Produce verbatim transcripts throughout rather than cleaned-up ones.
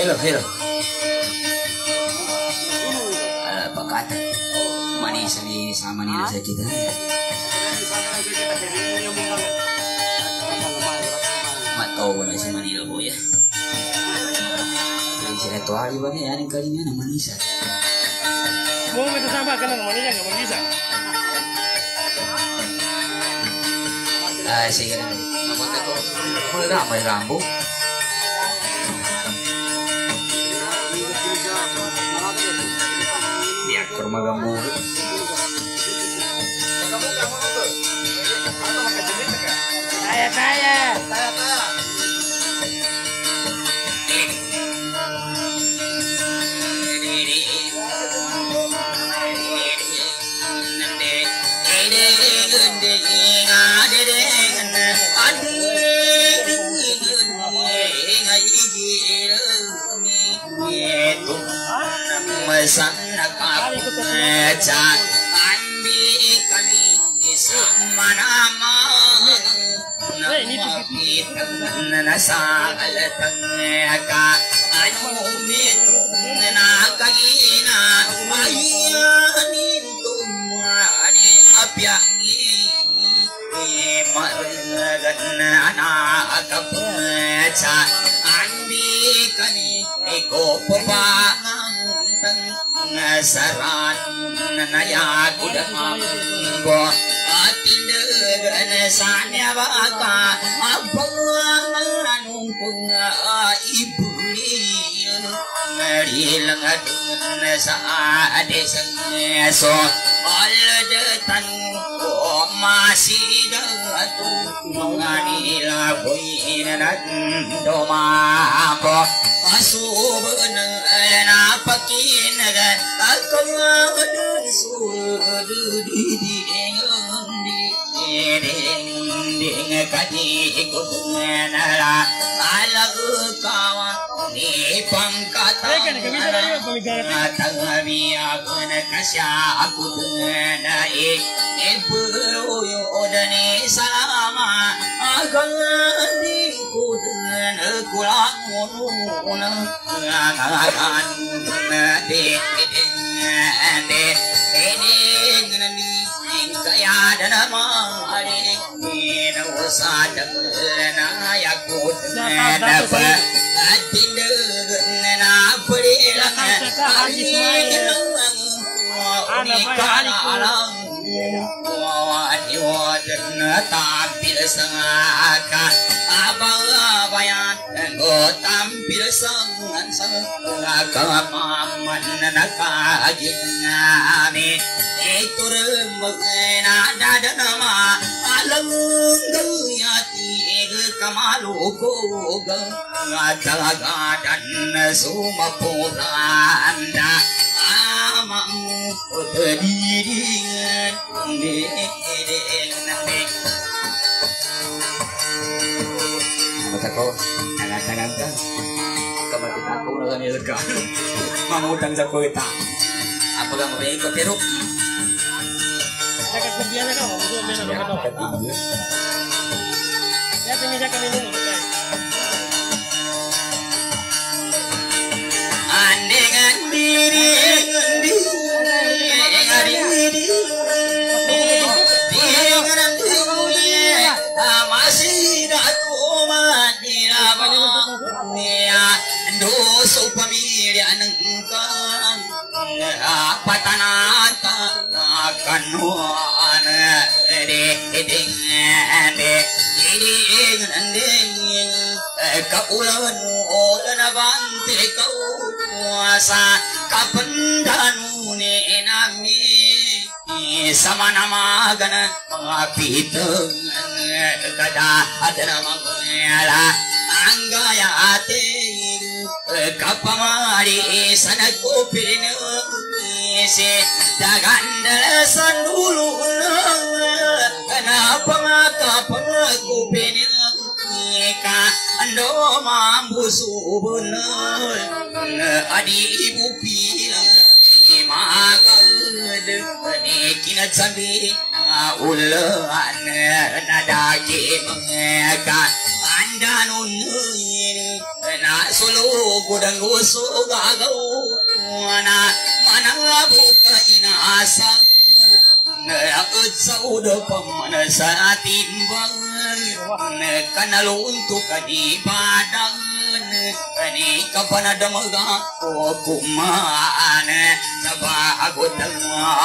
Hello, hello. Apa kata? Manis ni sama ni rasa kita. Mak tahu lah si Manila boy ya. Yang cerita hari bagi yang kali ni nama Manisa. Mau kita sama kan nama Manisa nggak Manisa? Ah, saya kira nama kata boleh ramai rambu. Ya, kurma gambu. Saya saya. Saya saya. Sana kaku cak andi kami sama nama nama kita nasa alatang ka anu mitu nakagina ayanin tumani apyangi margan anak kapaca andi kami iko papangang nasaran naya kuda mambo atindegan sanya baka abang anung punga ibuli ngarilang adun sa adesang so aldetan ko masih datu manganila buinan domako asuban na pakinaga akawad sudu di di ding kadi ikutnala alag kawa ni pangkata tangawi akun kasya akutna e ebro yo odane salama agang di kudna kulang monuna ngagan de de de de kaya danama hari ini usah dengar yakut napa adinda napa dilang hari ini nikah alam wani wajan tampil sangaka abang bayan go tampil sangan sangaka maman nakagingami itur magna dadama alang gayati kamalu ko gagadan sumapuranda amang utadiringan Ako, tangan-tangan ka. Kamatid ako na kanila ka. Mamutang sa kuita. Apa ka mabayin ko pero? Nagkagbiyan na ka, mabuto may nagkagato. Kaya pinisa kami nung okay. Andingan diri, andingan diri. Masih datu manila niya doso pamilya ng kang patanata kanuan de ding de ding ding kaulan ulan abante kau kuasa kapendanu ni nami sama nama gana mengapiteng kada ada nama ngela anggaya ate kapamari sana kopirne se dagandala sandulu kenapa maka pengakupene ka ando mambu subunal adi ibu pila imakal kinat sabi ulan nadagi ka danun na solo gudang guso gagaw na manang buka inaasang naakot sa udo pamana sa timbangan kanalunto kanibadan kani kapanadamaga ko kumaan sa bagot ng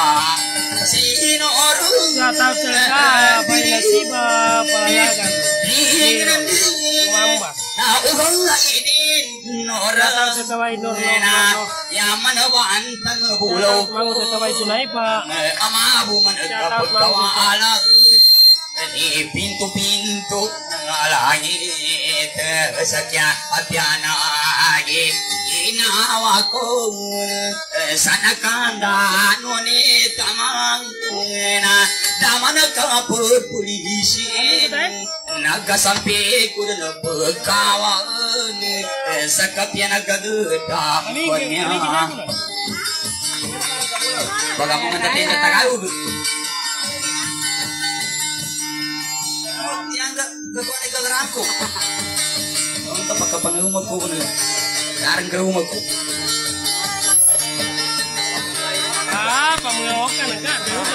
sinorong Tatap sa baila siba palagan. Tumamba. na ubang idin nora Tatap sa kaway no no na no. yaman ba antang bulaw Tatap mo sa kaway sunay pa. amabu man agkapagkawalag di pintu-pintu ng langit sakya at yanagi inawa ko sana kanda nunit tamang na daman nagkapupulisi nagkasampi ko na pagkawan sa kapya nagkagutang ko niya baga mo nga natin sa Tagalog yang gak gak ada geraku. Orang tak pakai panggung aku ni. Sekarang ke rumah aku. Ah, pamungawakan enggak?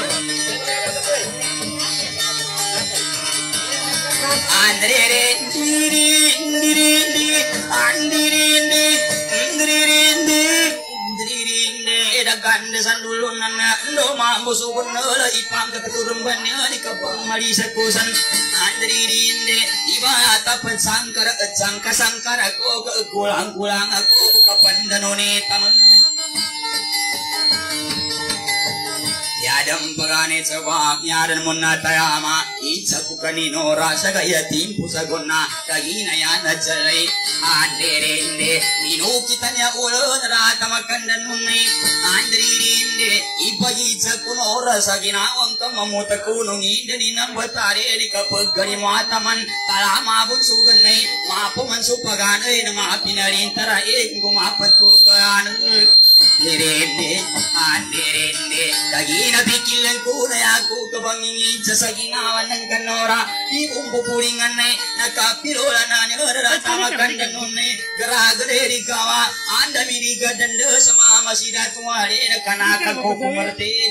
Andre re diri diri diri andiri diri diri diri diri dagan desan dulu nana ndo mampu subun nela ipang keturun bannya di kapang mari sekusan andiri diri iba tapan sangkara sangka sangkara ko kulang kulang aku kapan danone taman yadam pagane sabak yadan munna tayama itsaku kanino rasa kaya timpu sagonna kagina yana jalai anderinde minu kitanya ulun rata makandan munni anderinde ipa itsaku no rasa ginawang kamamuta kunung indani nambatare di kapagari mataman kalama bun suganai mapuman supagane nama pinarintara ing gumapatungan Dirinde, dirinde, kagina pikilan ko na ako kabangingin sa saginawan ng kanora. Di umpupulingan na nakapirola na niya naratamakan na nun na garagare di kawa. Anda miniga danda sa mga masidatuwari na kanakag ko kumartin.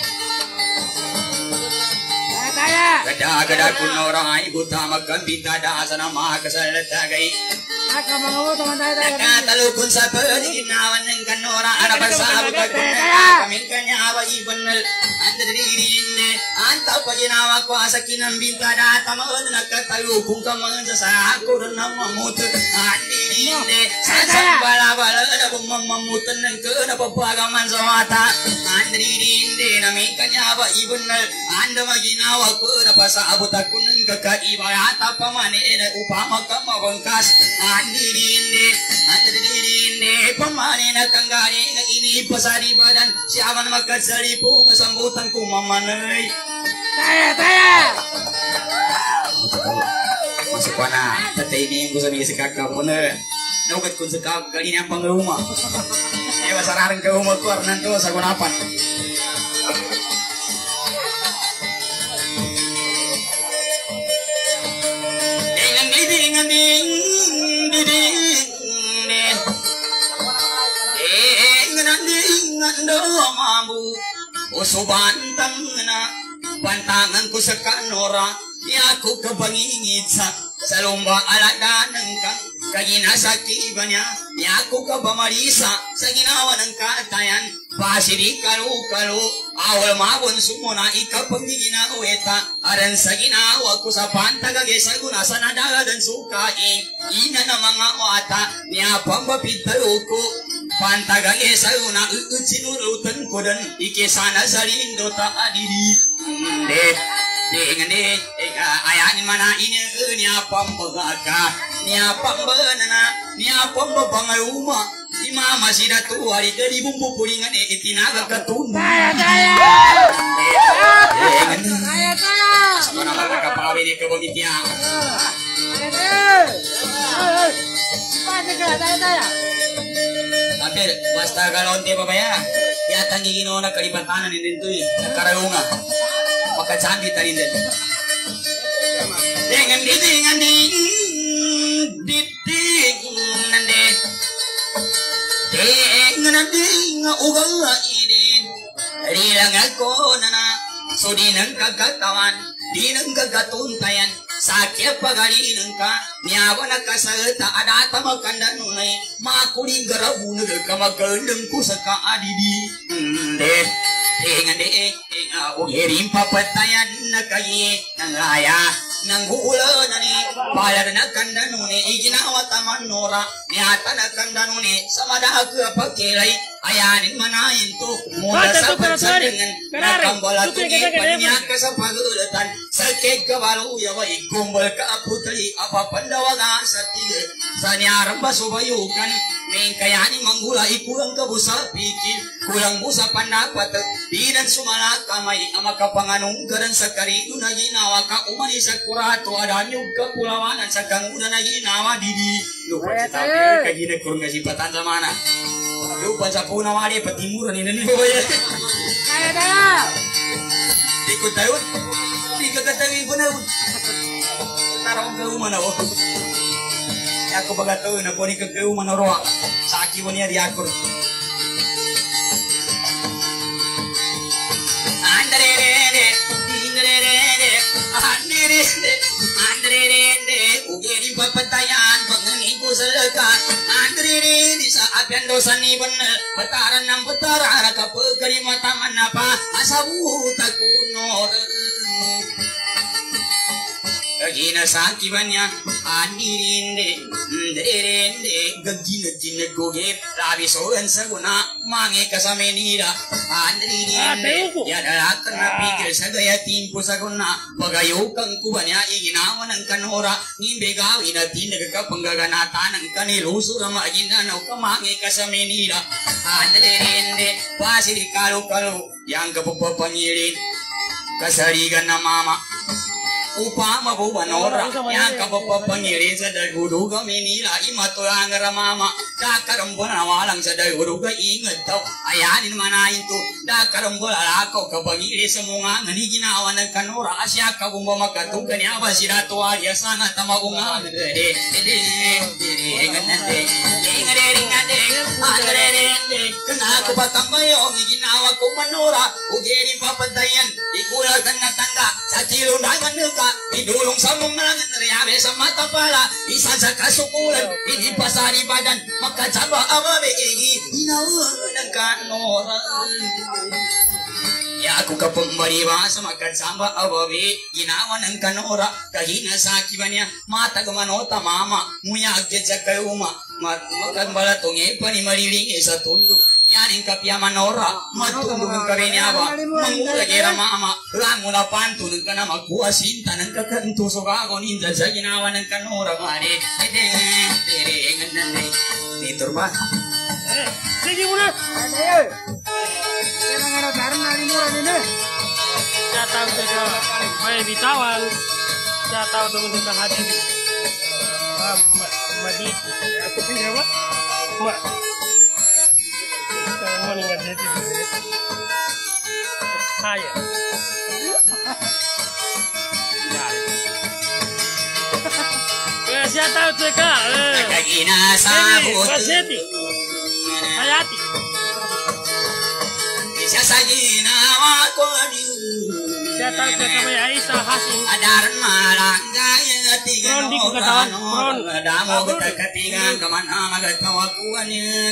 Gada-gada kunora ay butamag kambita da sa nama kasalatagay. Nakatalukun sa paginawan ng kanora ana pagsabot ako kaming kanyawa ibanal andiririn anta paginawa ko sa kinambinta da tamon nakatalukun ka man sa ako ron na mamut andiririn sa bala-bala na bumamamutan ng kana papagaman sa mata andiririn na may kanyawa ibanal anda maginawa ko na pasabot ako ng kakaiba ata pamanera upama ka mabangkas Andirinde, andirinde, pamane na kanggari na inipasari badan siyaman magkasari po kasambutan ko mamanay. Taya, taya! Masuk ko na, tatay ko sa mga sikakaw mo na. Naugat ko sa kagaling ang pangruma. Eh, masararang ka umag ko, arnan ko sa gunapan. Dengan didi, dengan didi. Usubantang na pantangan ko sa kanora ya ko kabangingit sa sa lumba aladanan ka kagina sa kiba niya ya ko kabamarisa sa ginawa ng katayan pasiri kalu-kalu awal mabon sumuna ikapag ginaweta aran sa ginawa ko sa pantagage sa guna sa nadagadan sukain ina na mga wata niya pambapitalo ko pantagage sa guna utsinurutan ko dan ikisana sa rindo ta adiri de dengan de ayanin mana ini niya pambaga niya pambanana niya pambabangaluma di mama sida tuwari dari bumbu pulingan e itinaga katunda Taya, taya! dengan Taya, taya! sama nama kapawi ni kebamitya Taya, taya! tapi basta galonte babaya yatang gigino na kalibatanan din to eh karayunga makacandi tanin din dengan di dengan di diting nande ding nanding uga idin rilang ako nana sudinang kagatawan dinang kagatuntayan sakya pagalinang ka niyawa na kasalita adata magkandanunay makuling garabunag kamagandang ko sa kaadidi de Ingan de inga ugirin papatayan na kayi ng aya ng ulo na ni bayar na kandanuni iginawa taman nora niyata na kandanuni sa madahag pagkilay ayanin manayin to mula sa pansalingan na kambala tungi paniyak ka sa pagulatan sa keg kabalo yaway kumbal ka aputali apapandawaga sa tigil sa niyarang basubayukan ning kayani manggula ikulang ka busa pikir kulang busa pandapat di dan sumala kamay ang makapanganong garan sa karino na ginawa ka umani sa kurato adanyog ka pulawanan sa kanguna na ginawa didi lupa sa tabi kagina kurang kasipatan sa mana lupa sa puna wali patimuran ini nih boy Kaya tayo. ikut tayo di kagatawi ko na tarong ka umana o ako bagatoy na po ni kagauman na roa sa aki mo niya di ako ugeri papatayan pagngani ko sa laka andre di sa apian dosa ni bener petaran ng petara kapag kalimataman na pa asabuta kunor Gina saki banyak andirinde derende gagina jina goge rabi soran saguna mange kasamenira andirinde ya dalatan na pikir sagaya timpo saguna bagayukang kubanya iginawan ng kanora nimbegaw inatinag ka panggaganatan ng kaniluso na maginda na kamange kasamenira andirinde pasiri kalo-kalo yang kapapapangilin kasarigan na mama upama po banora yang kapapapangirin sa dagudu kami nila imatulang ramama dakarambol na walang sa dagudu ka ingat daw ayanin manayin to dakarambol alakaw kapangiri sa mga ngani ginawa ng kanora asya ka kung mamakatong kanya ba sila tuwa ya sana tamagunga dede dede dede ngande ngare ngande ngare kana ko patambayo ginawa ko manora ugeri papatayan ikulagan na tangga sa tilundangan ka idulong sa mga nangyari sa mata pala isa sa kasukulan hindi pasari badan makachaba awabe igi inawa ng kanora ya aku kapambariwa sa magkatsamba awabe ginawa ng kanora kahina sa kibanya mata gamanota mama muyagya sa kayuma magkagbalatong pa ni mariling sa tundog yaning kapya manora matundog ang karinyaba mangulagera mama lang mula panto ng ka na magkuha sinta ng kakantusok ako ninja sa ginawa ng kanora mare ede ede ngandande nitur ba sige muna Ayo. Kaya nga daran na rin mura nila. datang ke may bitawan datang tunggu ke hati madi aku punya apa mak mau ingat jadi saya siya tahu ceka kagina sabut hayati siya sa ginawa ko siya tahu ceka may Aisyah Hasim adaran malanggaya tiga Ron, di ko katawan. Ron. damo kita ketiga kemana magatawakuan ya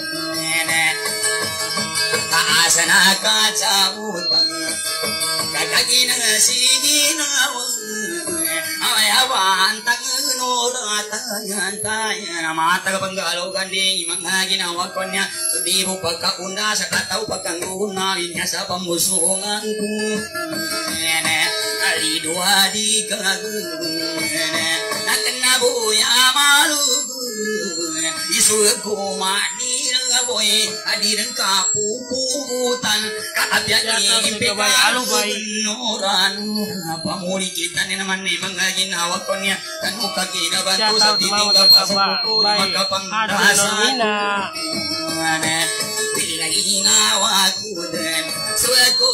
kaasana kacabutan kakagina siginawa ayawan tangunora tayan tayan mata kapanggalo ganding mga ginawa ko niya di mo pagkaunda sa kataw pagkangunawin niya sa pamusungan ko alidwa di kagune nakanabuya malugu isuag ko manila boy adiran ka puputan kaabyan ni pekalunoran pamuli kita ni naman ni mga ginawa ko niya kanu kaginabanto sa titing kapasabuko magkapangdasan bila ginawa ko din suag ko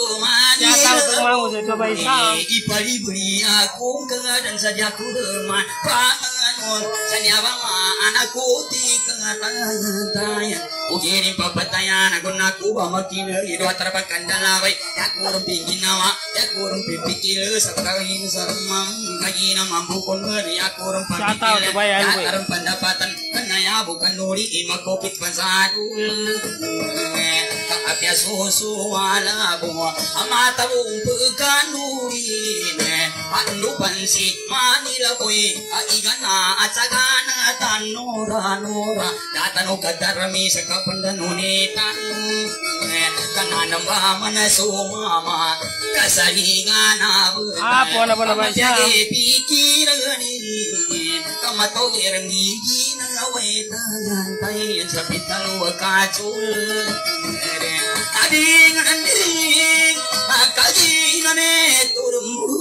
manila ipalibuli akong kagadan sa jakureman pangan Sanyawa anakku tikataya ukirim papatayan aku naku bamakin ido terpakan dalawai yakurum pinginawa yakurum pipikil sakawin sarmam kagina mampu konver yakurum pipikil yakurum pendapatan kenaya bukan nuri imakopit pasadul kakapya susu wala buah amata bukan nuri pandu pansit manila koi igana acagana tanura nura datanu kadarmi sakapandanuni tanu kanana mana sumama kasaligana apa na pala ba siya pikirani kamato yermi gina weta tay sa pitalo kachul ading anding akagina ne turmu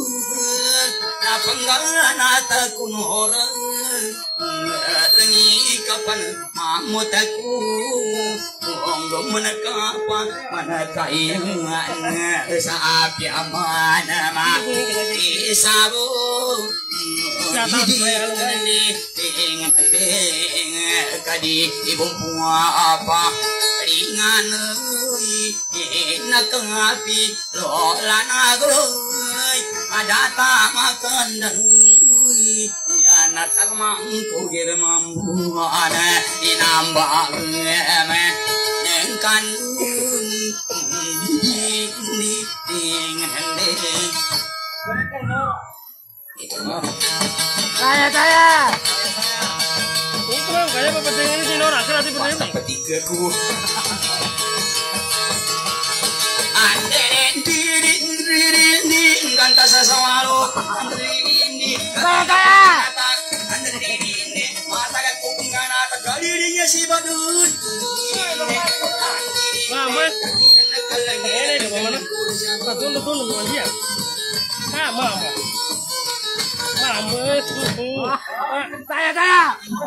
Panggana takunora lengi kapan mamutaku onggom menakapa manakai sapi amana ma isabu ini ting ting kadi ibung apa ringan nak api lo lana groy ada makan dan anak mangku girmambu ana inambang eme nengkan di di ting ding itu mah Saya saya. itu mah kayak apa dengan si Nora kira si pas betul ketiga ku anden dirin dirin din kanta sasawalo dirin din Saya saya. anden dirin din mata ka kungana ta galirinya si badut mama ini di mana betul betul bukan dia ah mama mama Saya saya.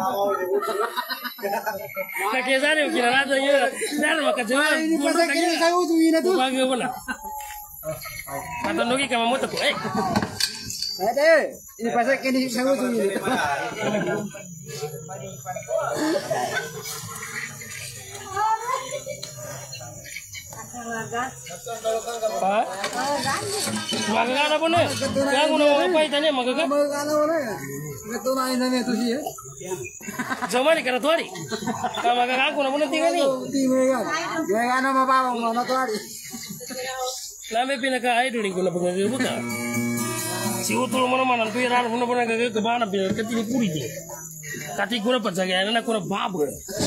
na kesa ne kira rata yi dar maka jawa Ini pasal kini saya utuh ini tuh. bagi bola kata nogi kama moto ko eh Ada. Ini pasal kini saya utuh ini. pa magaga po ne kaya ko na mga pay tanya magaga Magkano na yan? Betul na ini tuh sih ya. jamani kara tuari ka magaga ko na po na tingani Di mereka. Mereka nama bawang mana tuh hari. lame pinaka idol ko na pagagawa buka si utul mo naman ang tuwiran ko na po nagagawa kabana pinakatini puri di kati ko na patsagaya na ko na babu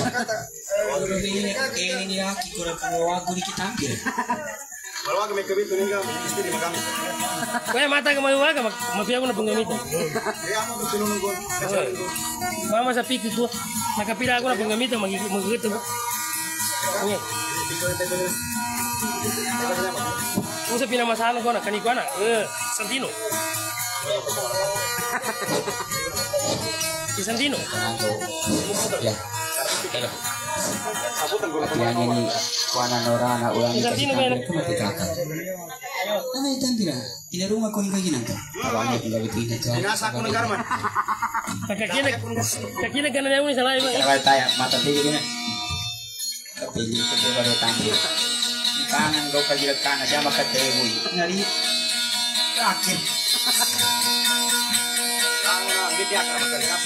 ini dia kikura kawa guri kita Maluwag may kabito ninyo, gusto ni magamit. kaya mata ka maluwaga mapia ko na panggamito Kaya mo gusto nung gol. mama sa piki ko nakapila ako na panggamito magigito ko okay kung sa pinamasahan ko na kaniko na eh Santino si Santino ya yang ini kuana norana ulang si Santino ba yun ano ito tira ina rumah ko ni kagi nanto awalnya tinggal bitin ito Inasa ko ng garman. kakakina kakina ka na niya mo sa layo kalau taya mata tinggi gini kapili ko ko baru tampil kangen go kagilat kana siya makatewi ngari akhir Ang uh, bidya ka magkalikas.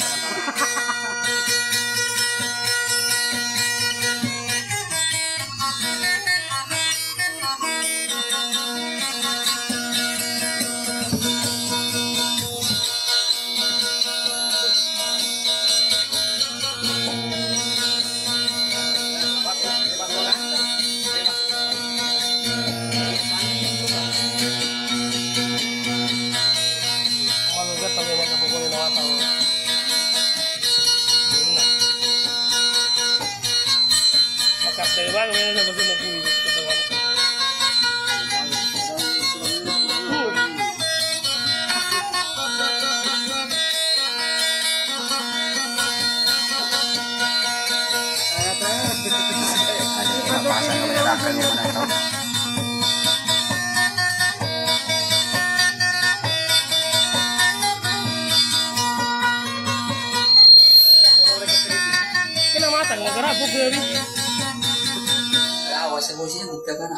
Jadi Awas emosinya kita kan.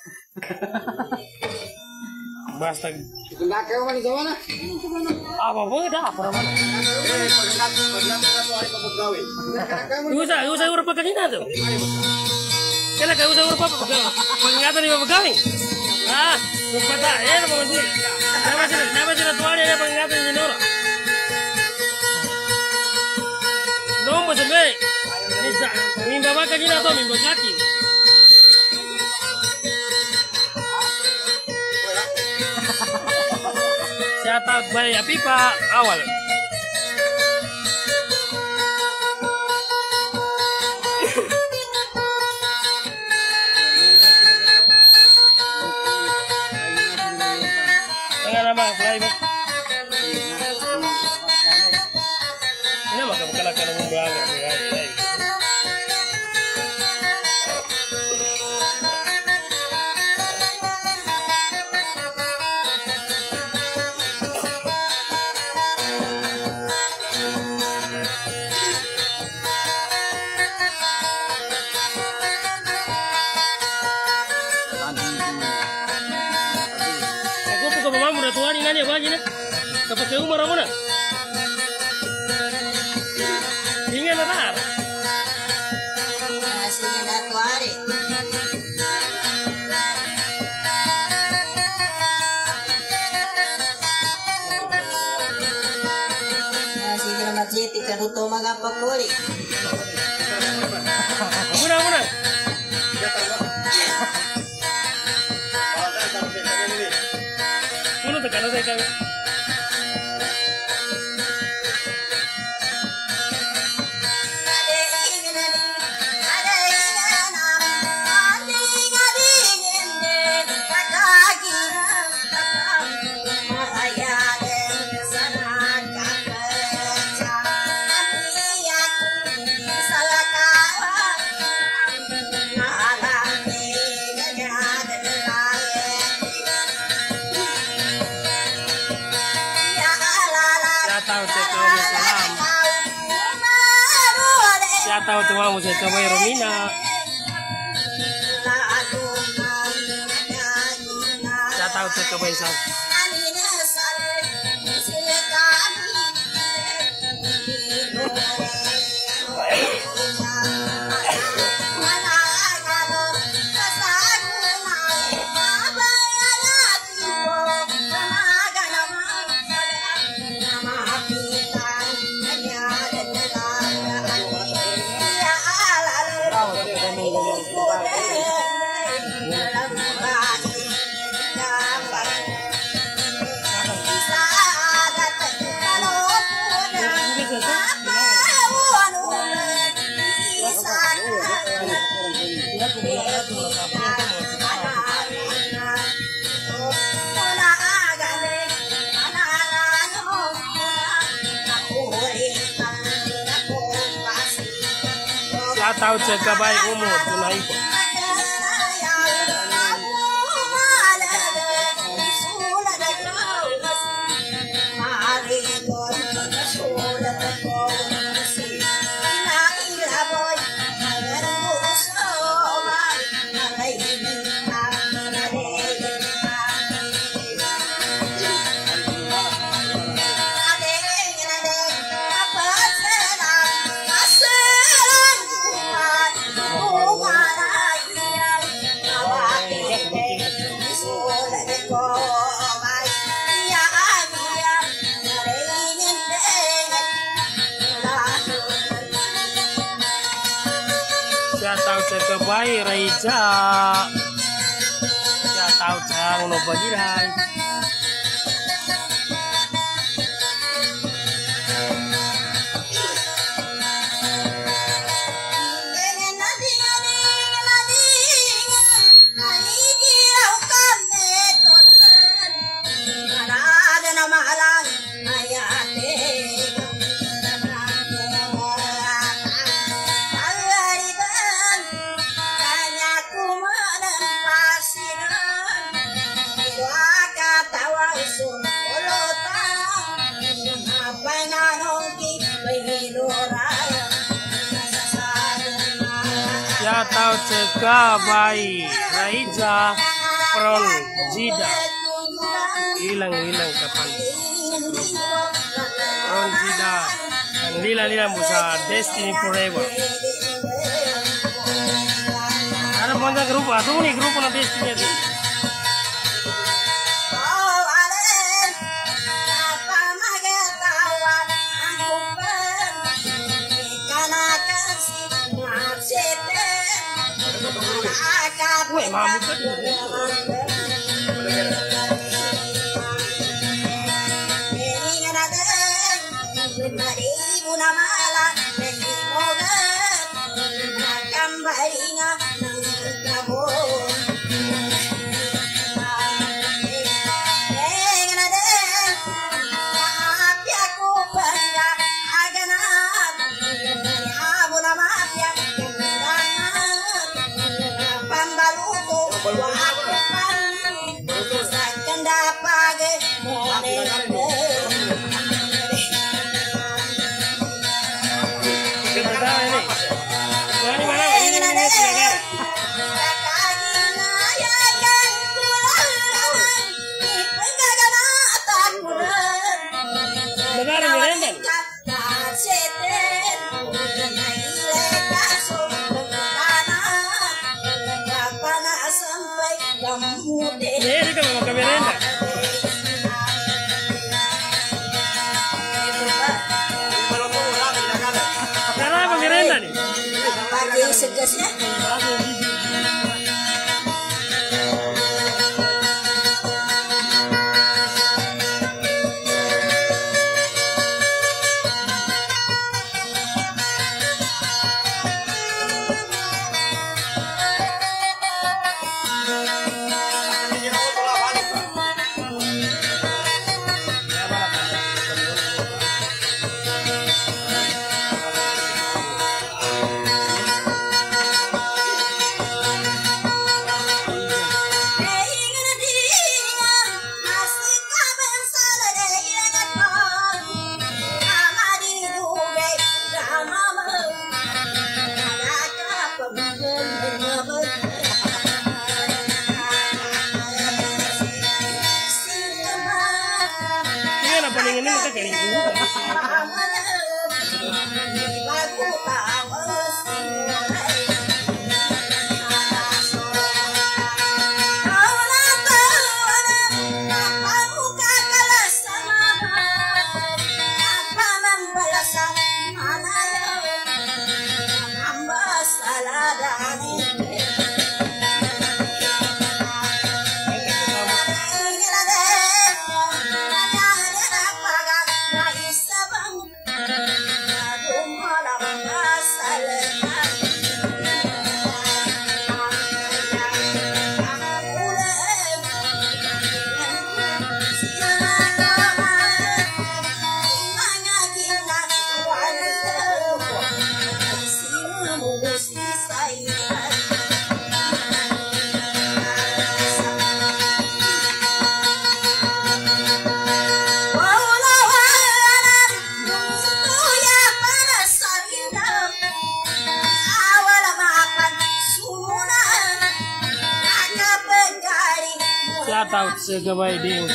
basta. Enggak kayak mana di mana? Apa pun dah apa mana. Eh, pagkat, pagkat na to ay kapagawin. Usah, usah urut pakai ini tuh. Kena kau usah urut apa pakai. Pengingatan di pakai. Ah, kupata, eh nama masih. Nama sih, nama sih tuan ada pengingatan di Nora. Nomor sebagai. Bisa, mimba pakai ini atau mimba kaki. Saya tak bayar pipa awal. Tengah nama fly bak. Ini maka bukan akan membawa. Tuan ini apa aja nih? Kepakai umur apa nak? Ingin apa? Masih ada tuari. Masih di masjid ikan utama magapag kuli. Muna muna. Muna tekan saya kami. Saya tahu cuma mau saya coba Romina. Saya tahu saya coba Isam. Saya tahu jaga baik umur tunai. Saya tahu jaga baik Raija. Saya tahu jangan lupa bagiran. Waka Ceka Bai Raija Pron Jida hilang-hilang kapan Pron Jida lila-lila musa Destiny Forever ada mana grup atau nih grup na Destiny itu Weh, mamut kan? Ini kan mau ke merenda. Karena apa merenda nih? Pagi segesnya. Tahu segabai ding.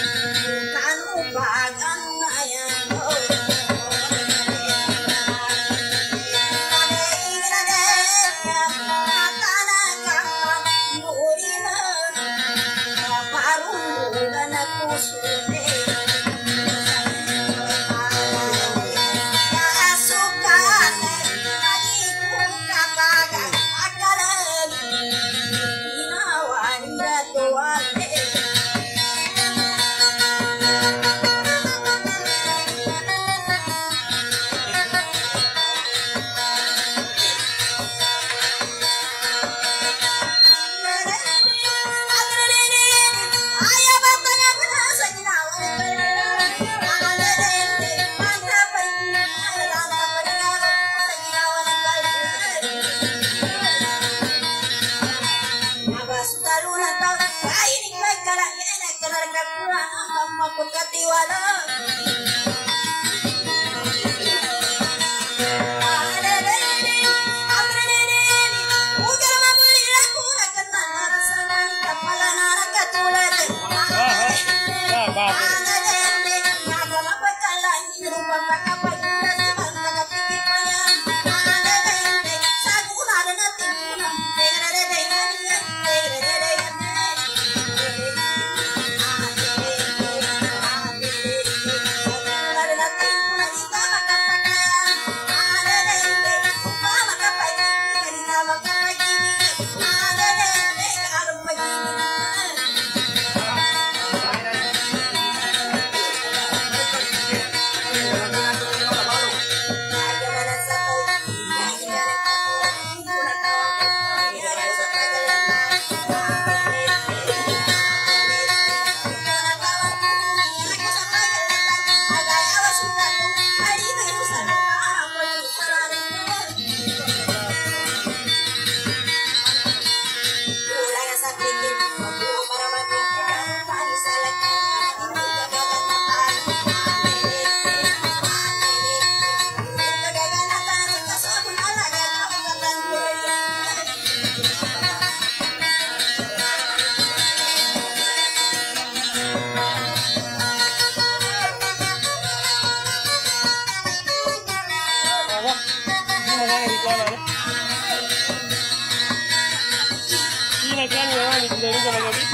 magabi.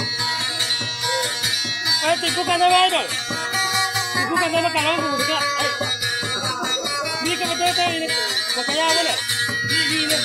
Ay, tikukan na ba, idol? Tikukan na makalawang pumusika. Ay. Hindi ka matataw ini. Makaya mo na. Hindi na.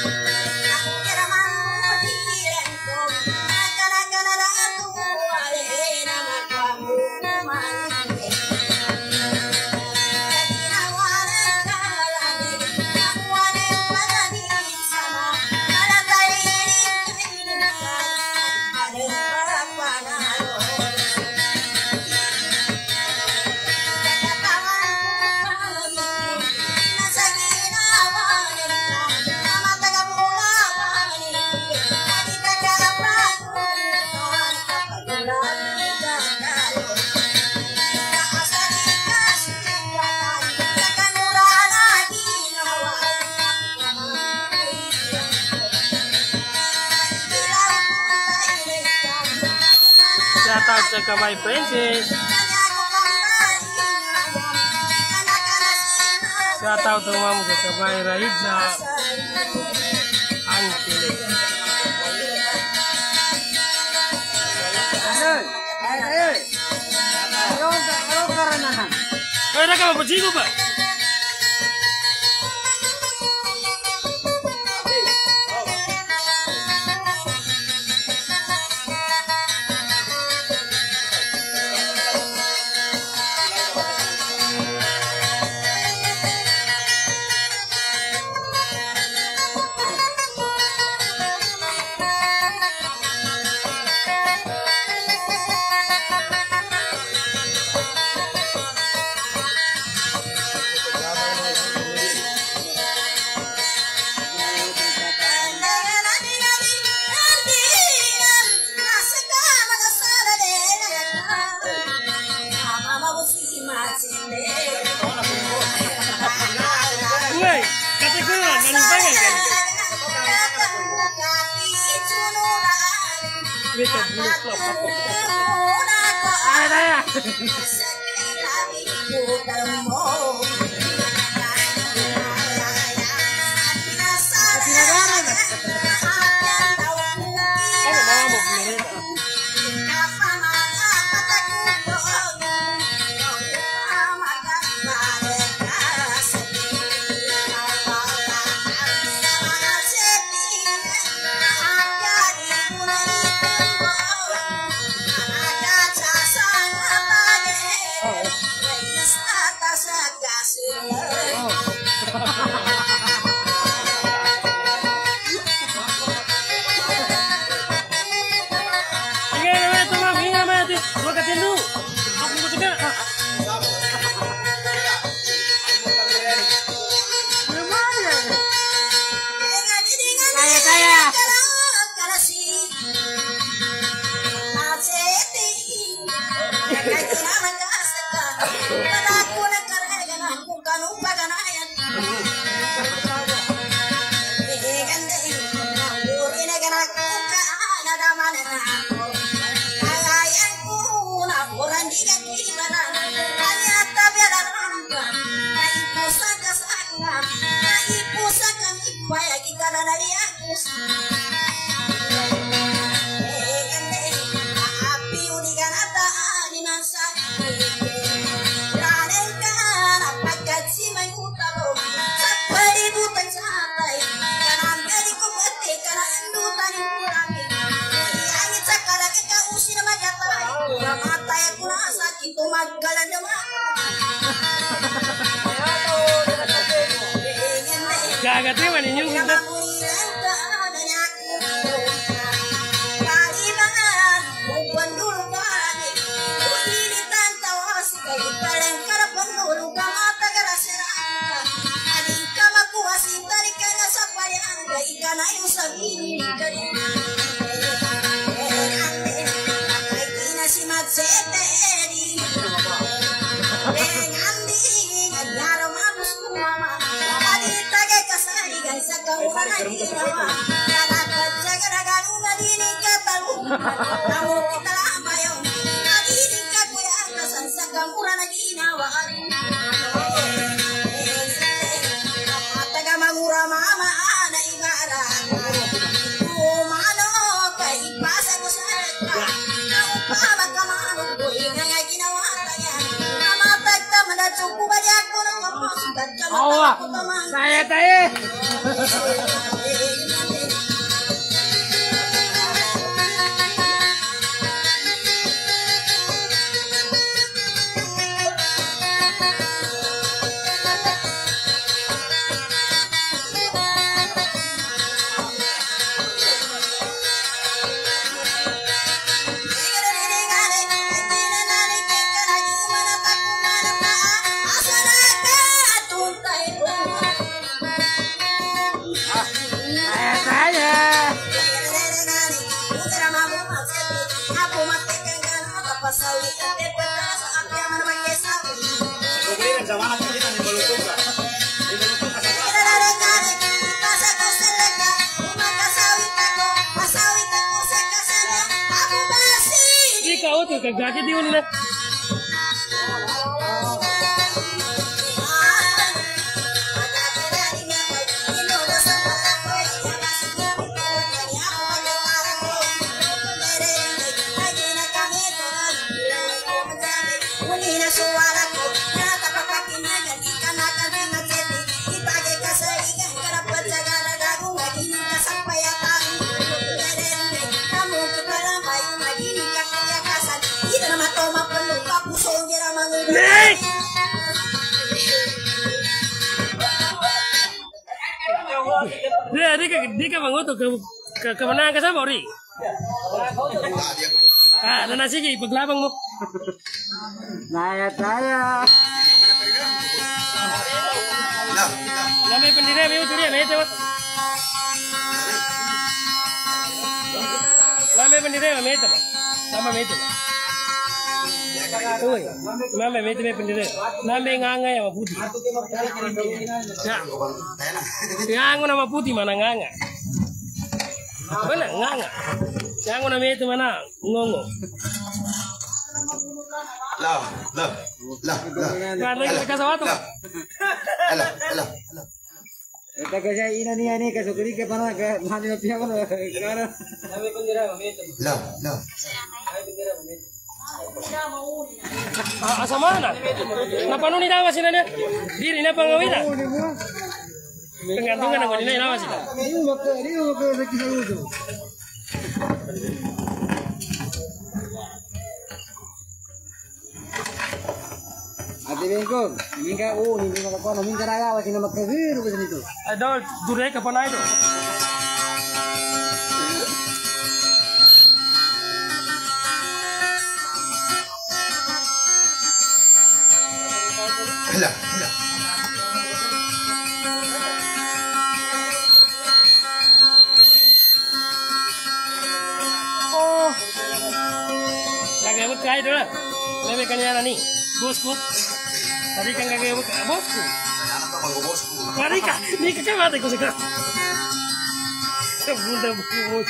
Shout out sa Kamay Princess. Shout out sa mama sa Kamay Raidna. Ang kilig. Ayun, ayun, ayun. Ayun, ayun karanahan. Ay, naka mapachigo ba? Uy, kategoran, nanimbangan kan? Beta buluk klop. Ay, ay, ay. Ano ba mo pinirita? Gagat ni man inyong hindat. Mama, cukup aja aku ngomong sudah jalan Allah, aku teman. saya tanya. Ikaw tuh kagak di una. Dia dia dia kan mengutuk ke ke kemenangan ke siapa ori? Ah, ada nasi ki paglabang mo. Saya saya. Lami pendiri may uturi may ito. Lami pendiri may ito. Sama may ito. Uy, mama may ito may pendiri. Lami nganga ya maputi. Ya. Yang na maputi mana nganga. Mana nganga. Yang na may ito mana ngongo. Lah, lah, lah, lah. Karena kita kasawato. Alah, alah, alah. Esta kaya ina niya ni kasukuri ke pana ke mani na piya ko na kara. Lah, lah. Asa mana? Napano ni dawa sila niya? Diri na pangawila. Penggantungan ako nila yung sila. Ini mo ko, ini mo ko sa kisa ulo. Ate Bengkong, minka oh, hindi mo ka na minka raga wasi na magkagiro kasi nito. Adol, duray ka pa na ito. Alah, alah. Oh. Kagayabot ka ito na. Lebe kanina na ni. Bosku. Tadi kan kagayabot ka. Bosku. Mari ka. Ni ka kamate ko sa ka. Bunda bunda.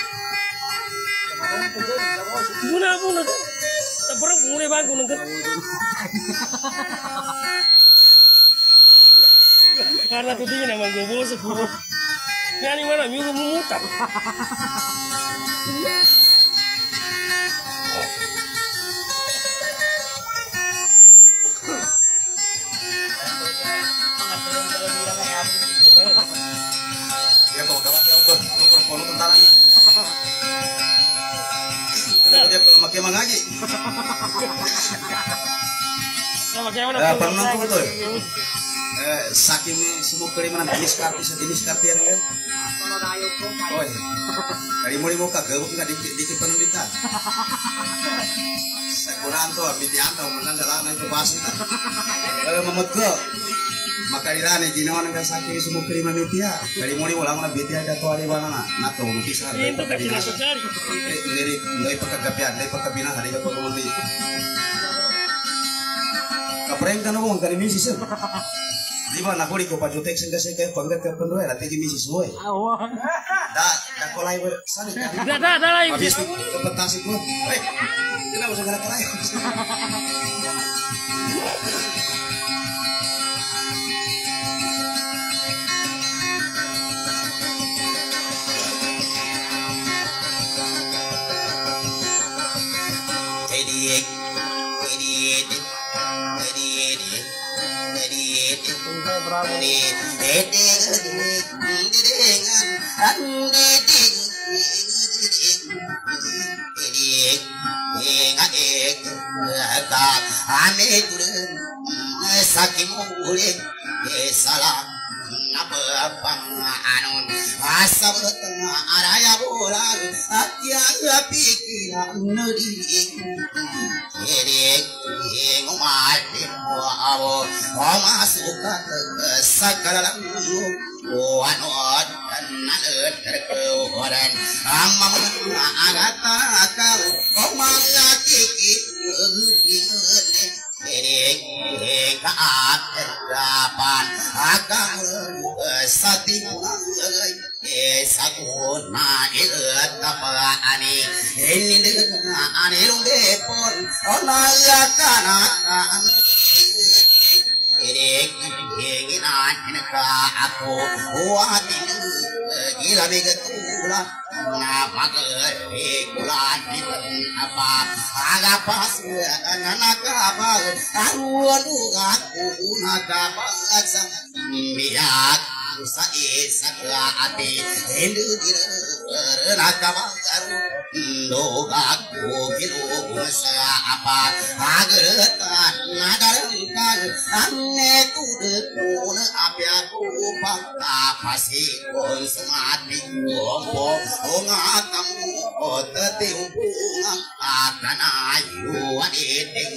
Bunda bunda. Taparang kumure bang ko nang. Karena tuh dia nama gue bosku. Ini mana minggu memutar. Ya kau dapat ya udah, lu kurang kono tentaran. Dia kalau makai mangagi. Nama kayak mana? Eh, pernah tuh tuh. Eh, saking semua kiriman jenis kartu sejenis kartu yang kan. Oh, dari mulai muka ke bukan dikit dikit penelitian. Sekurang tuh, bitian tuh, menang jalan itu pasti. Kalau memut ke, maka dirane jinawan yang saking semua kiriman bitia. Dari mulai ulang ulang bitia ada tuh ada mana? Nah tuh bisa. Itu kan tidak secari. Dari dari pekerjaan, dari pekerjaan hari ke pengundi. Kapreng kan ngomong kali misi sih. Di mana aku di Kopajo Texas kasi kayak pangkat ke pendua nanti di misi semua. Awan. Dah, dah kolai sana kan. Dah dah dah lah. Habis itu ke petasi gua. Hei, kita usah gerak kolai. Idiot, idiot, idiot. salah napa panganon asal tengah araya bola atia pikiran nuri edek ngomati mo masuk ke sakala oh anot nalet terkewaran amam agata kau omangati edek kaat terdapan akan sati sakuna ilat tapani ini dengan anilung depon onaga kana ini ingin aneka aku watin gila begetula nama keikulan apa agak pas anak apa aku aku naga bangsa biak usai sakati hindu dir naga bangsa do aku kilo masa apa agar nadarkan ane tuh apa aku apa sih konsumati gombo ongatam otati hubungan akan ayu aditing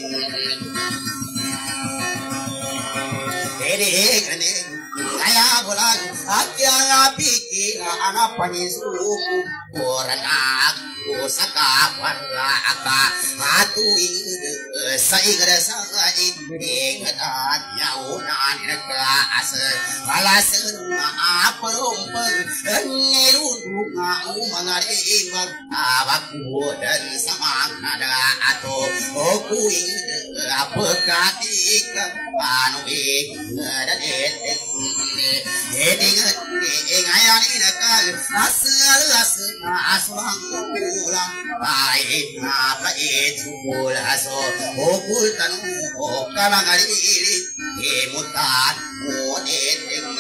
Ede gane kaya bola akyang pikir anak panisuku orang aku sakapan aka atu ide saigara sagai ingatan nyaunan neka as balas apa rumpel ngelun ngau mangari bang abaku dan samang nada atau aku ide apa katika anu dan edek edek ngayan inakal asal asal aswang pulang baik apa itu bulaso okul tanu okalang alili emutan modedek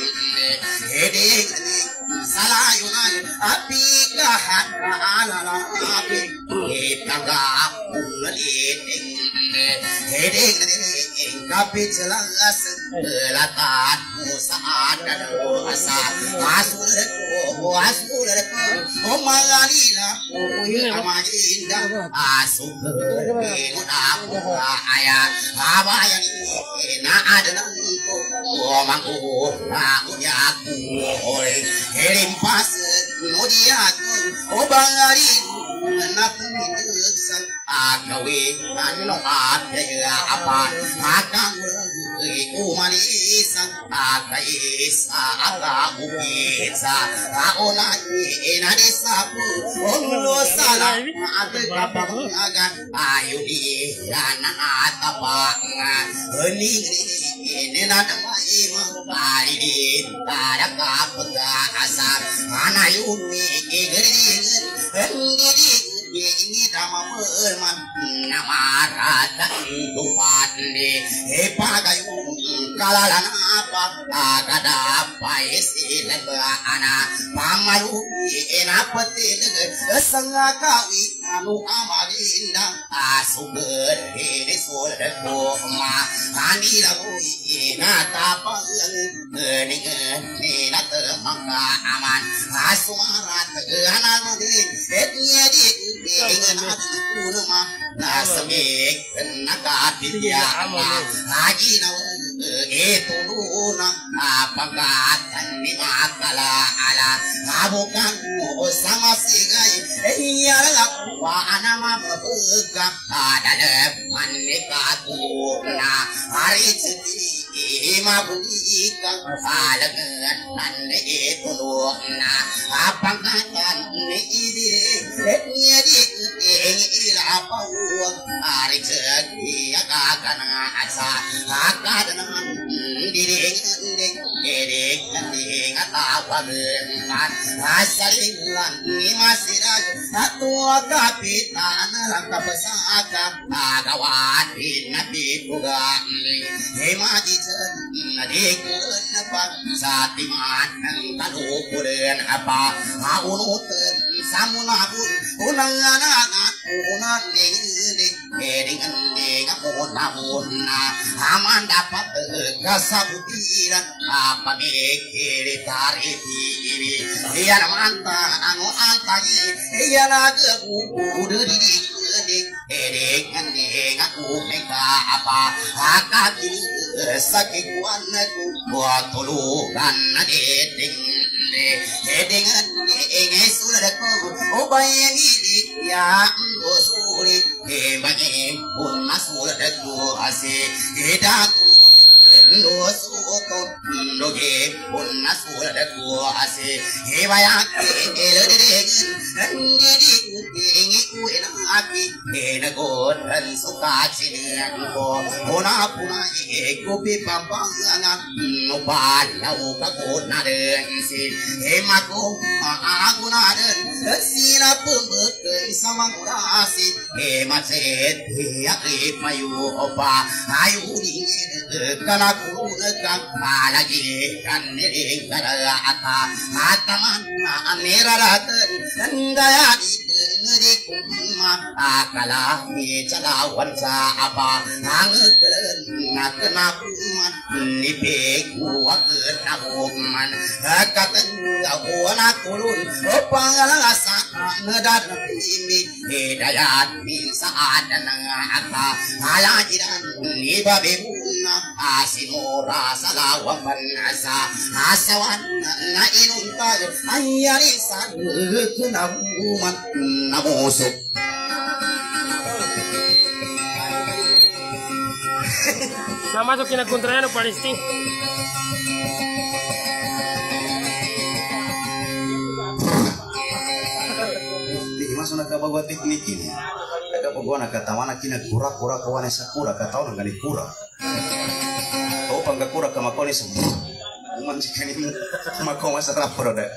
edek salayunan api kahan alala api itaga puledek edek kapit selas latan saat dan asa asur asur omangalila amainda asur aku ayah abayan na adalah omangku aku nyaku oleh elimpas nodiaku obangali napun agawe anu apa apa akang umanisa akaisa akabukisa aona inadisa onglo sala atakapangagan ayuni yana atapanga ni ni nadamai mari tarakapga asa anayuni igri ngiri ini drama berman nama rata dupat ni epagayung kalalan apa agada apa isi lega ana pamalu enapati lega sanga kawi anu amalinda asuber ini sudah koma ani lagu ina tapang geni geni nat mangga aman asuara tegana mudi etnya di ingin aku rumah nasmik naga dia ama lagi nawa itu luna apakah ni makala ala abukan sama sigai iya lakwa anama buka ada manika tuna hari cuti mabulika alagan nande itu luna apakah ni ide etnya di ila pauang hari cuti akan asa akan ding ding ding ding atawa bengan asalingan ni masirag satu kapitan lang kapasaka agawan nabi pugang hemaji jan nadikuran pag sa timan ng talukuran apa maunutun samunabun unang anak unang ding ding ding ding amun na aman dapat kasabutiran apa mikir tarik ini iya manta anu antai iya naga udah di di edek ane aku meka apa akak sakit kuanku buat tolongan edeng edeng ane sudah ku obaye ini ya usuli ebanye pun masuk ku ase edak no soto no ge pun masuk ku ase ebayak elegen ndidi ingi ku enaki enagot dan suka cinianko ona puna e kopi pampangan no palau ka kona densi emako aku naden sina pembek sama ngurasi ematset ya mayu opa ayu dingin kana kuruna kan lagi kan ning kada ata ataman amera ratan daya di kuma akala mi calawan sa apa angeukeun nakena kuman nipe kuat tabuman katakan awona kulun pangalasa ngedat nimi hidayat min saadan aka alajiran ni babuna asinora salawang banasa asawan na inuntal ayarisan kenabuman namusuk Nama tu kena kontranya Palestin. Di mas na kabawa teknik ini. Nagapagawa na katawana kina kura-kura kawana sa kura katawa na gani kura. O panggakura kamakoni sa uman si kanina makoma sa rapor da.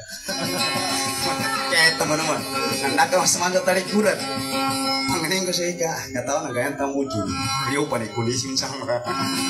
Kaya teman-teman, anda ka mas manda tali kura. Ang ganing ko sa ika, katawa na gayan tamuju. Riyo pa ni kulisin sa mga.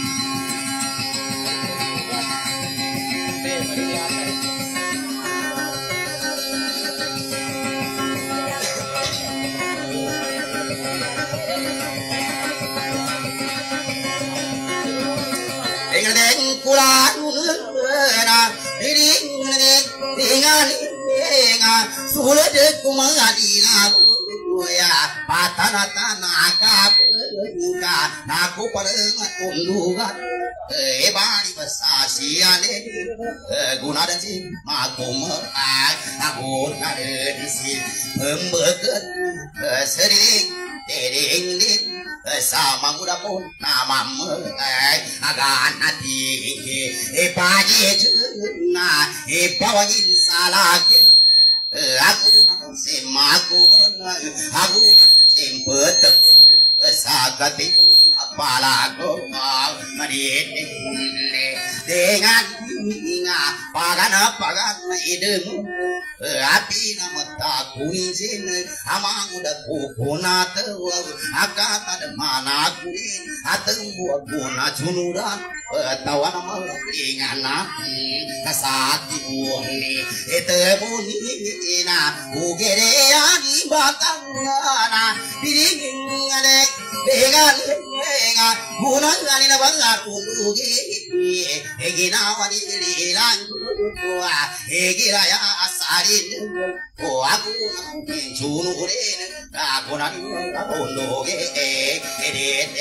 Ding kulan na ding ding dingan dinga sulit kumangadina ya patana tanah kapungka naku palengan undugan eh bani besasiane guna dan si makum ak aku nade disi pembeken sering ding ding sama muda pun nama merek agan hati eh pagi cuna eh pawangin salaki aku nak semaku menang aku nak sempet sakati apalago madit dengan inga pagana pagana idemu api nama takuni jene amang udah kukuna tewa akata de mana kunin ateng buat guna junuran tawa nama ingana kasati buani etebuni na ugere ani batangana biringane dengan enga guna ngani na bangar ugi egina wani lilang tua egira ya asarin oh aku nang junu uren aku nang bondo ge ede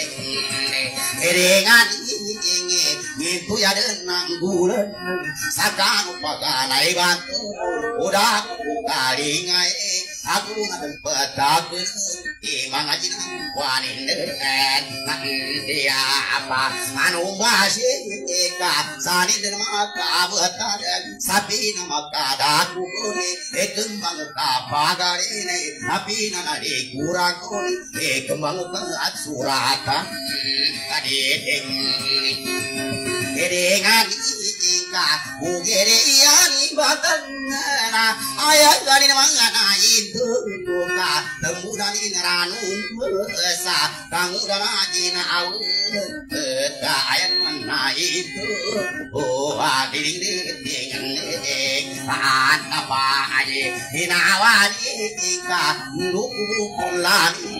edengan inge ngitu ya denang bulan sakanu paganai bantu udah kalingai aku nang petak imang aja wanin dengan dia apa anu masih eka sani dan maka betar sapi nama kadaku kuni ekembang kapagari ini api nana di kurang kuni ekembang keat surata tadi dengan ka ugere yani batana ayah gani mangana itu ka tembudani neranu sa kangudana jina au ka ayah mana itu oh adiring ding apa aje hinawani ka nuku kulani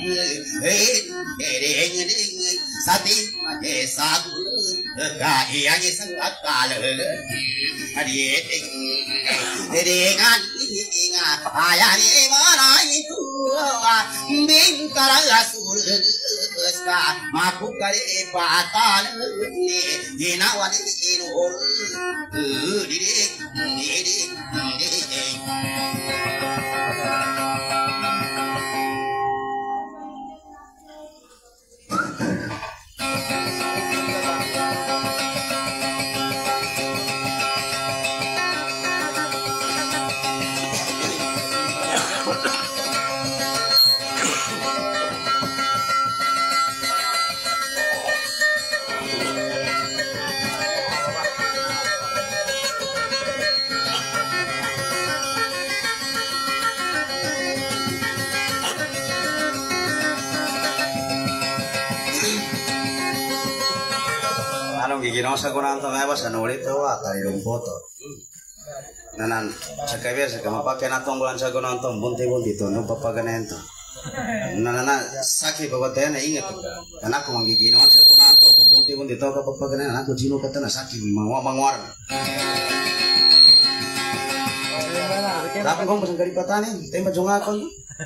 eh sati desa ka ianya sangat kala adik dengan inga ayani mana itu bintara rasul ka maku kali patal ni hinawani inur didik didik didik gigino sa kunang to mebas ano ulit to atari rum foto nanan sakay sa kamapake na tong bulan sa kunang to bunti-bunti to no papaganen to nanana saki babate na ingat kana ko manggigino sa kunang to bunti-bunti to papaganen ako jino kata na saki mangwa mangwar tapi kong pasang karipatan eh tempat jongakon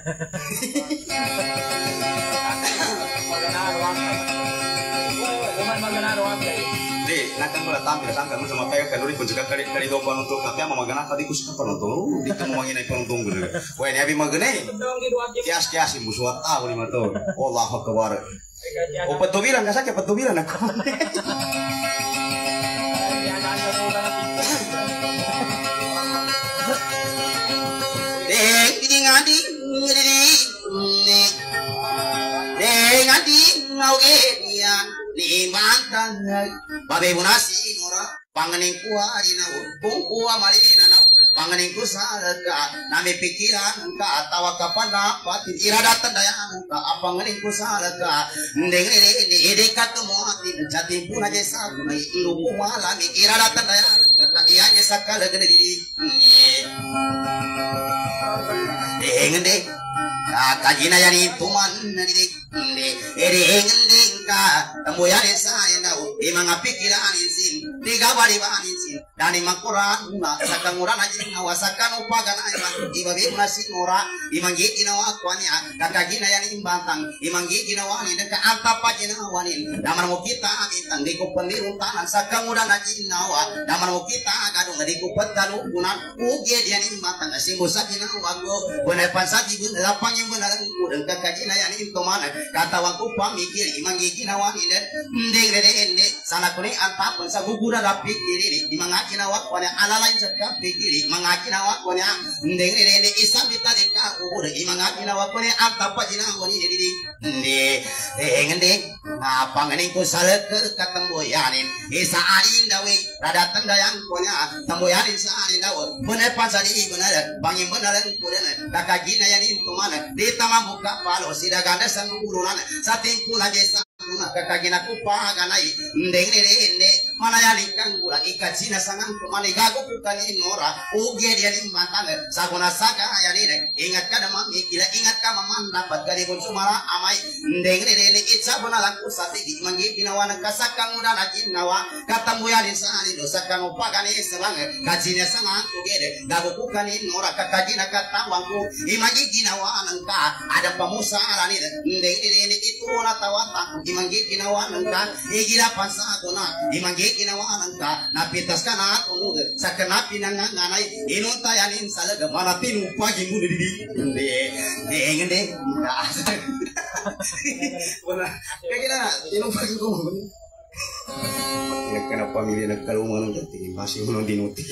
Di, nakang pala tampil sangka mo sa mapaya kalori kung saka kari kari do panuntung tapi ama magana kadi ko sa panuntung di ka mo manginay panuntung gulo. Wai ni abi maganay. Kias kias mo suwat aw ni mato. Allahu akbar. O patubiran ka sa kay patubiran ako. Ding ding adi ding ding adi ngauge dia ni mantang babe munasi nora panganing kuari na bungkuwa malina na panganing kusarga nami pikiran ka tawa kapana pati iradatan dayang ka apanganing kusarga ndengre ni idekat mo ati jati puna jesa kunai irupu malami iradatan dayang ka ianya sakala gede di dengende kajina yani tuman ni ere engeng ka tamboyane saya na imang pikiran insin tiga bari baninsin dani makuran na sakanguran aja nawasakan upagana iba be masih ora imang ginawa kwanya kakagina yani imbantang imang ginawa ni ka antapa ginawa ni damar mo kita itang di ko pandirun tanan sakanguran aja nawa damar mo kita gadung di ko patalu kunan uge yani imbantang simbo sa ginawa go benepan sa dibun lapang yang benar udang kakagina yani tomana kata waktu pamikir imang ginawa ni den ndeng rede sana kuni antapun sa gugura rapi kiri imang ginawa kwanya alalain sa pikiri imang ginawa kwanya ndeng rede isam bitali ka ugura imang ginawa kwanya antapa ginawa ni di ndi deng ndeng apa nganing ko salek katemboyanin isa aing dawe rada tandayang kwanya temboyanin sa aing dawe bener pasari bener bangin bener kuren kakagina yani tumana di tama buka palo sida ganda sang urunan sating pula desa kakagina kupa ganai ndeng rede mana yani kang gula ikacina sangan kumani gago kukani nora uge dia ni mantang saguna saga yani ingat ka dama mikila ingat ka maman dapat gari kun sumara amai ndeng rede itsa bonalang usati mangi ginawa ng kasakang udan at ginawa katambuyan sani do sakang upagani selang kacina sangan uge de gago kukani nora kakagina katawang ko imagi ginawa ng ka ada pamusara ni ndeng rede itu na tawata imanggi ginawa ng ka igila pansago na imanggi ginawa ng ka napitas ka na tunod sa kanapi ng nanay inuntayanin sa laga mana tinupagi mo didi hindi hindi hindi wala kaya na tinupagi ko mo nagkanap pamilya nagkalungan ng dating masih mo nang dinuti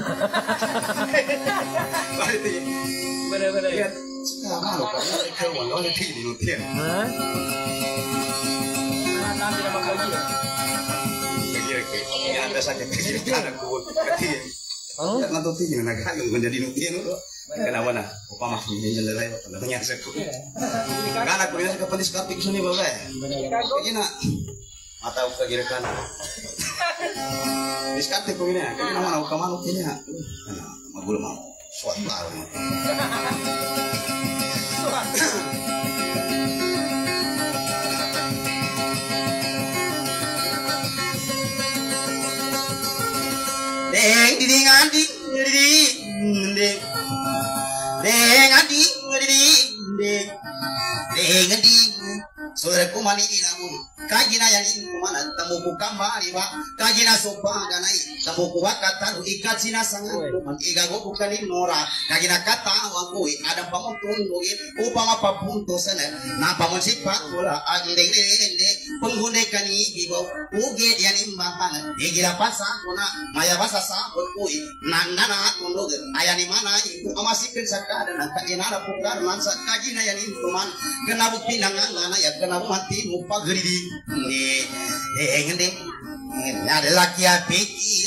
bakit yun bener-bener ya sekarang ano ka ikaw wala na dinuti ha nanti na magkagi ya yang biasa ke kiri kanan ku kiri. Oh, nanti tinggi nak kan menjadi nutin itu. Kenapa na? Upama ini jelelai apa namanya seku. Karena aku ini kepentis kartik sini bapak. Ini nak mata ke kiri kanan. Diskartik ko ini, kaya naman ako kamanok niya. Ano, magulo mo. Suat tao mo. Deng ding andi ding ding. Deng andi ding ding. Deng andi. Sore kumani ilamun. Kajina yani kumana tamuku kambari wa kajina sopa ganai tamuku wakata ikat sina sangat igago bukali nora kajina kata wakui ada pamontun dogi upama papunto sana na pamonsipa bola agende ende penggune kani bibo uge yani mbahana igira pasa kona maya basa sa wakui nandana tundog ayani mana iku amasikin sakada na kajina ra pukar mansa kajina yani tuman kena bukti nangana ya kena mati mupa geridi ni engende ada laki api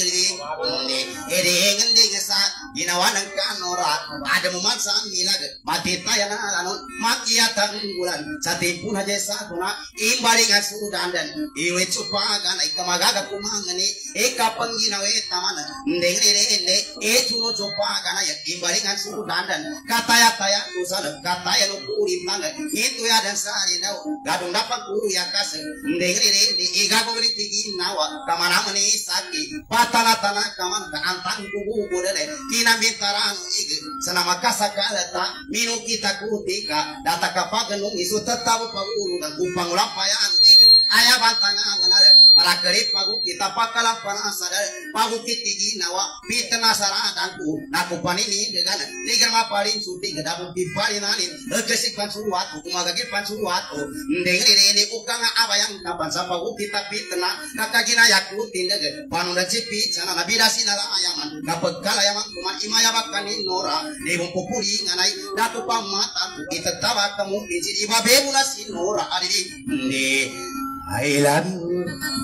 ni ede engende ngesa ginawanan kanora ada memaksa milag mati tayan anu mati atang bulan sate pun aja satuna imbalingan sudan dan iwe cupa kan ikamaga kumangani eka pangginawe tamana ndengre ende e cuno cupa kan ya imbalingan sudan dan kataya taya usana kataya no puri manga itu ya dan sari nau gadung dapat guru ya kas ndengre ende ega gori tigi nawa kamana mani saki patana tanah kaman ka antang kubu bodere kina bintarang ige senama kasakala ta minu kita kutika data kapagenung isu tetap paguru dan kupang lampayan ige aya bantana manale marakari pagu kita pakala panasada pagu kitigi nawa pitna saradangku naku panini dengan niger mapalin suti gedabung pipalin alin egesikan suwatu kumagagi pansuwatu ndengri ini ukang abayang kapan sapagu kita pitna nakagina yakutin dege panunda cipi sana nabidasi nala ayaman kapekala ayaman kuman imaya bakani nora nebung populi nganai datu pamata kita tabat temu iji ibabebula si nora adidi ndi I love you.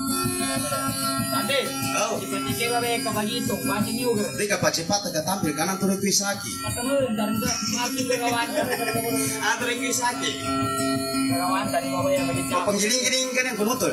Ade, oh, dipikir bae kabagitok, baca juga. Deka pacepat ka tampil kanan turun kuisaki. Ketemu dan mati kawan. Antara kuisaki. Kawan tadi bawa yang begitu. Penggiling-giling kan yang penutul.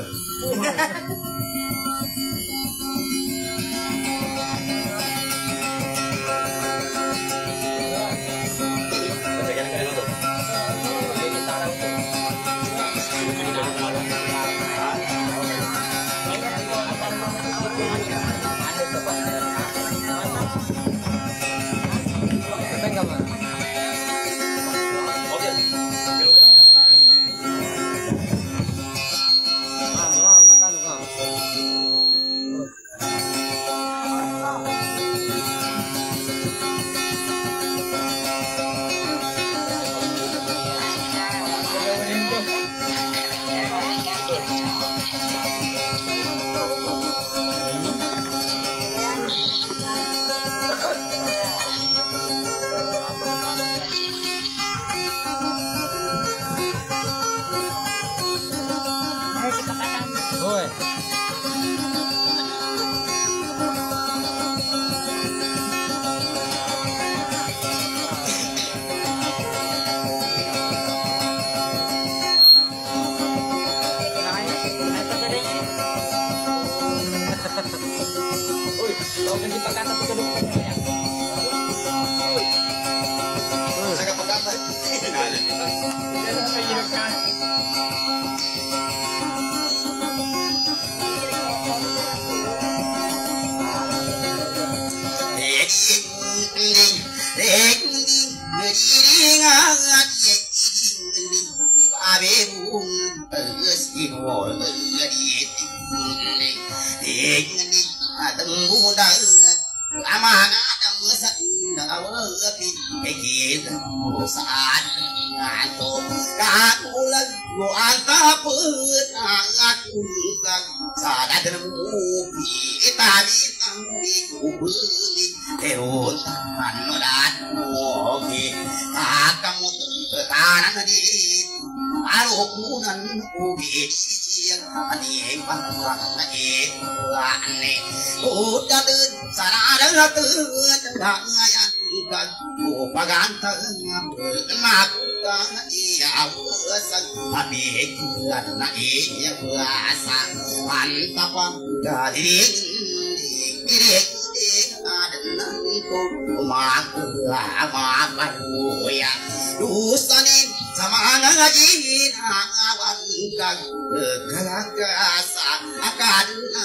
udah tuh sarada tuh dah ngayan kan upagantan melakukan ia usaha tapi karena ia puasa mantap dari diri ada itu maku lama baru ya dusani sama ngaji awan kan kelakasa akan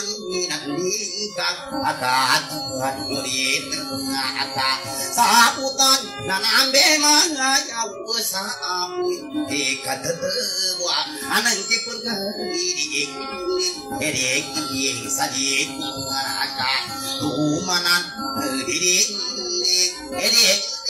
nanginan akan nurin akan saputan nanambe mangaya usaha ikat tewa anang jepun diri diri diri sadit akan tumanan diri diri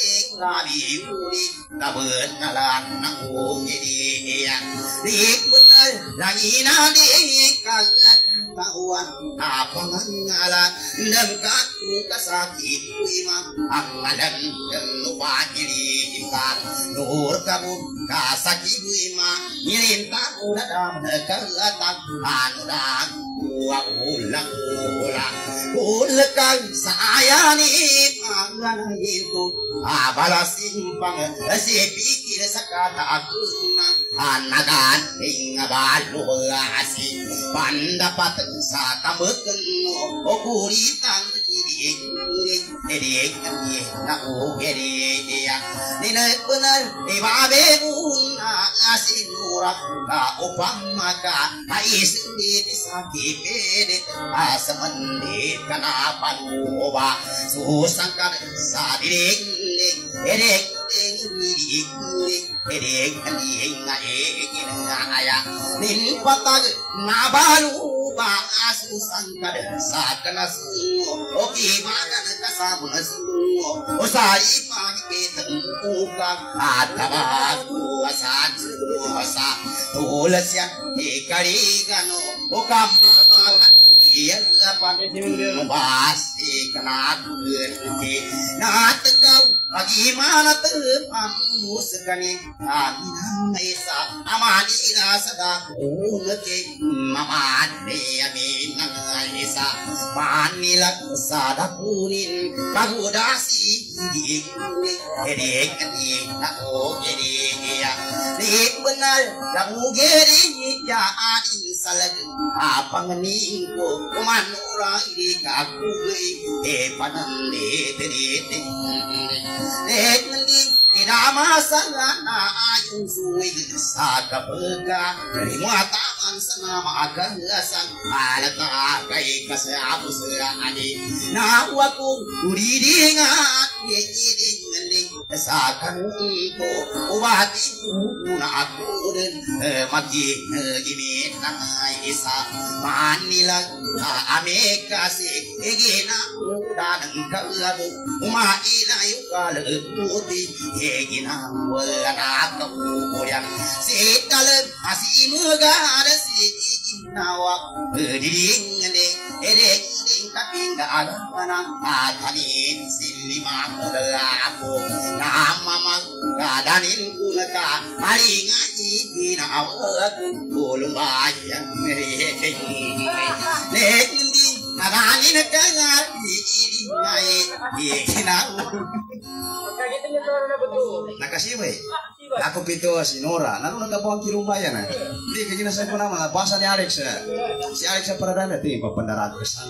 Nabi Uri Tabun Nalan Naku Gidi Dik benar Lagi nadi Kagak tahuan Apa ngalan Dan kaku kasakit Wima Angalan Dan lupa diri Ikat Nur kamu Kasakit Wima Nyirin taku Dadam Kelatang Anudang Uwa ulang ulang Ulekan saya nih Mangan itu Abala simpang si pikir sakata aguna anagan ing balu asi pandapat sa tambeken okuritang diri diri diri na ugeri ya nina benar di babe una asinurak ka upang maka ais di sakit pede asamandi kana panuba susang kan sa diri edek edek edek edek aya nin patag nabalu ba asusan kad sakana su oki magan kasabun su osai pagi ketan uka ataba kuasa kuasa tulasya ekari gano okam iya apa bahas ikan berhenti nak kau bagaimana terpamu sekali kami nangisa amani rasa kulke mama dia minang nangisa panila sada kunin kagudasi di edek edek aku edek ya dek benar kamu geri ya adin salah apa ngeningku manura di kaku eh padan de de de eh ngendi tidak masalah na ayun suwi saka pega dari muatan senama agasan alata kai kasabu serani na waku uridingat ye iding ngendi sakan ko ubati na aku den magi gini nang isa manila amekasi egina udan kalabu uma ila yukal puti egina wala ka uyan sital asimuga si nawa diding ne ere ding kapinga agana atani silima aku nama kadanin kulaka maringa ibina aku kulumbayan mereheng lendi naganin kangar di ngai ikinau Kagitin niya tawar na betul. nakasiwe ako pito si Nora nanu nagkapuang kirumbayan na di kagina sa ko naman basa ni Alex si Alex sa paradana ti papandarag kasan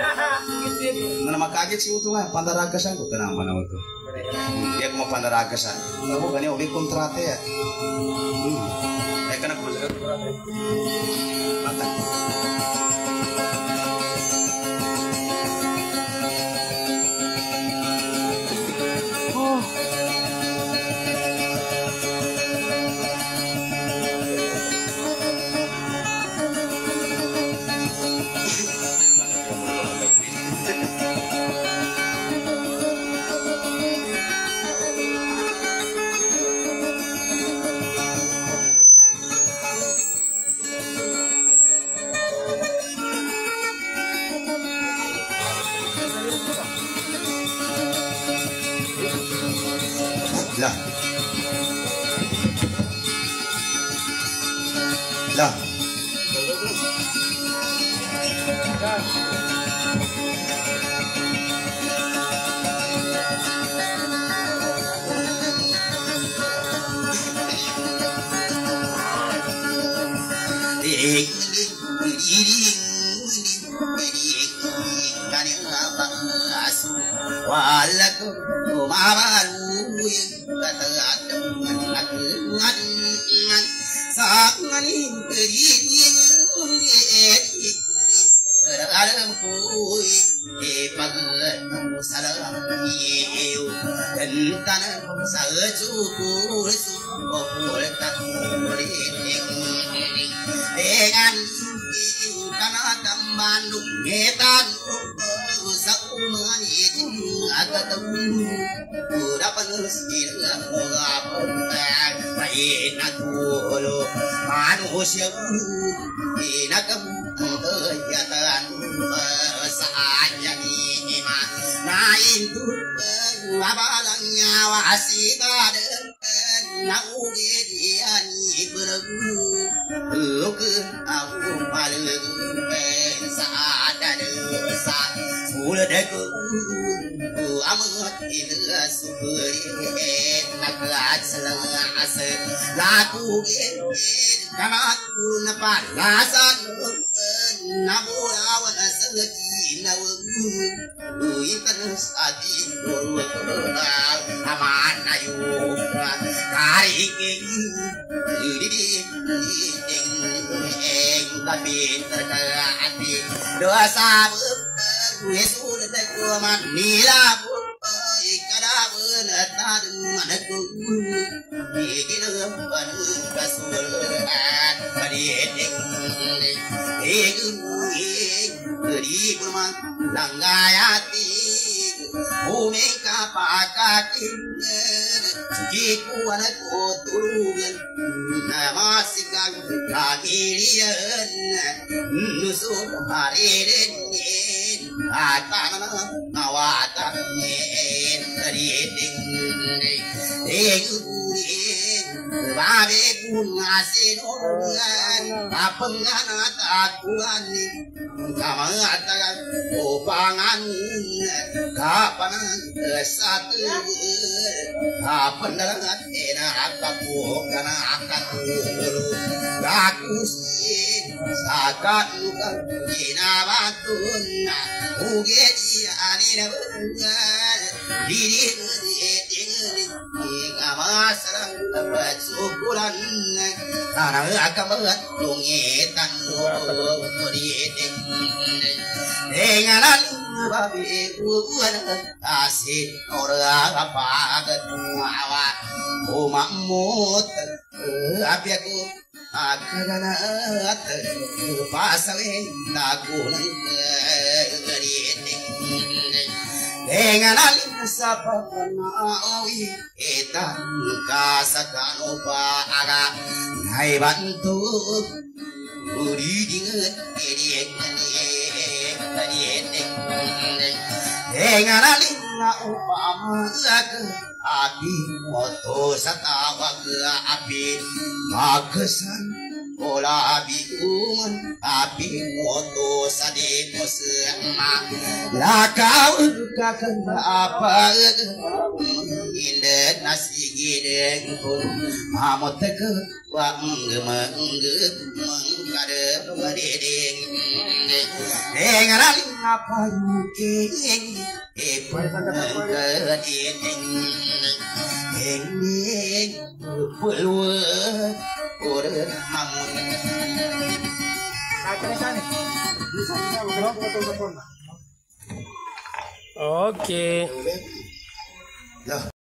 na makagit si uto nga pandarag kasan ko kanang manaw to dia ko mapandarag kasan ako gani uli kontrate ya hmm ay kana ko sa kontrate mata lah lah dengan karena tambandung ngetan usau mengajin agak tahu udah penusir ngapun baik natulu manusia ina kamu kegiatan saatnya ini mah nah itu abalangnya wasikade nau gedian ibregu luke aku paling saada dosa sudah deku amat ilah subri nak selas laku karena aku napa lasan nabu awan selagi nawu ikan sadi dulu aman ayu kari ini tapi terkati dosa sudah terkuat nila ikada benar denganku ini dapat kasulan berdeng egu egu rumah langgayati umeka pakakin sukiku anakku turun namasikang kakirian nusuk haririn atana awatan riding egu babe pun ngasih orang apa ngana takuan kamatakan opangan kapan satu apa dalam ena aku karena akan dulu aku sih sakat luka ina batun ugi ani nabengar diri diri kamasang tempat syukuran karena akan mengungitan diri dengan babi uan asih orang apa ketua umamut api aku akanat pasawin takunan dengan alim sapa nawi etan kasakan upa aga hai bantu uri dinget ediek ediek dengan alim upama aga api moto satawa api magesan bola api uman api moto sademo sama lakau kakan apa indet nasi gideng pun amot ke wang gemeng mengkade mededeng dengan aling apa yuking epon kededeng engeng peluat orang mamun Oke.